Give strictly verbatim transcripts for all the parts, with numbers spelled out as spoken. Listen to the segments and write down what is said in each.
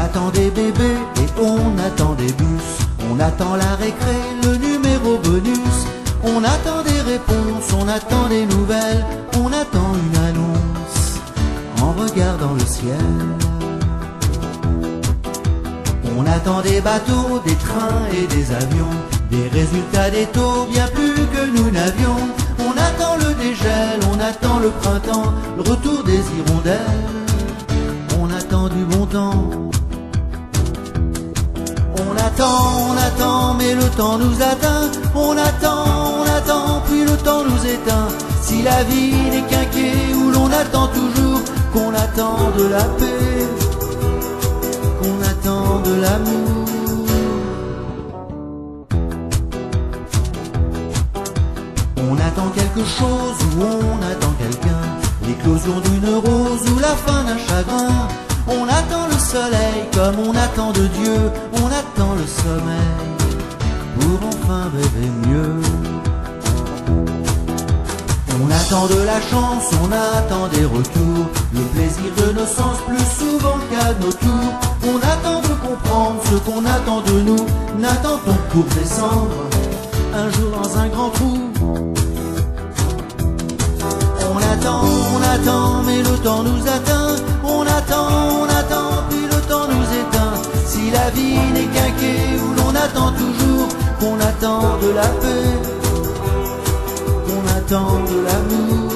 attend des bébés et on attend des bus. On attend la récré, le numéro bonus. On attend des réponses, on attend des nouvelles. On attend une annonce en regardant le ciel. On attend des bateaux, des trains et des avions, des résultats des taux bien plus que nous n'avions. On attend le dégel, on attend le printemps, le retour des hirondelles. On attend du bon temps. On attend, on attend, mais le temps nous atteint. On attend, on attend, puis le temps nous éteint. Si la vie n'est qu'un quai où l'on attend toujours, qu'on attend de la paix, qu'on attend de l'amour. On attend quelque chose ou on attend quelqu'un, l'éclosion d'une rose ou la fin d'un chagrin. On attend le soleil comme on attend de Dieu, on attend le sommeil pour enfin rêver mieux. On attend de la chance, on attend des retours, le plaisir de nos sens plus souvent qu'à nos tours. On attend de comprendre ce qu'on attend de nous, n'attend-on pour descendre un jour dans un grand trou. On attend, on attend, mais le temps nous atteint. On attend, on attend, puis le temps nous éteint. Si la vie n'est qu'un quai où l'on attend toujours, qu'on attend de la paix, qu'on attend de l'amour.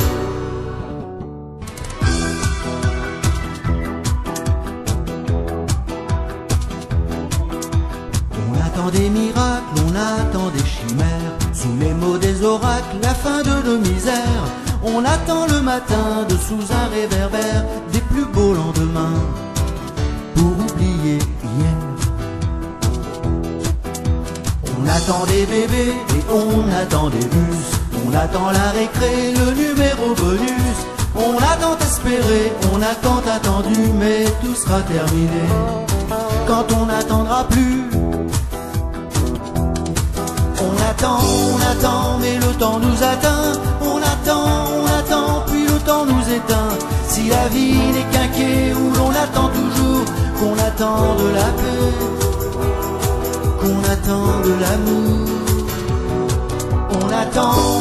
On attend des miracles, on attend des chimères, sous les mots des oracles, la fin de nos misères. On attend le matin de sous un réverbère des plus beaux lendemains pour oublier hier. On attend des bébés et on attend des bus. On attend la récré, le numéro bonus. On attend espéré, on attend attendu, mais tout sera terminé quand on n'attendra plus. On attend, on attend, mais le temps nous atteint. On attend, on attend, puis le temps nous éteint. Si la vie n'est qu'un quai où l'on attend toujours, qu'on attend de la paix, qu'on attend de l'amour. On attend,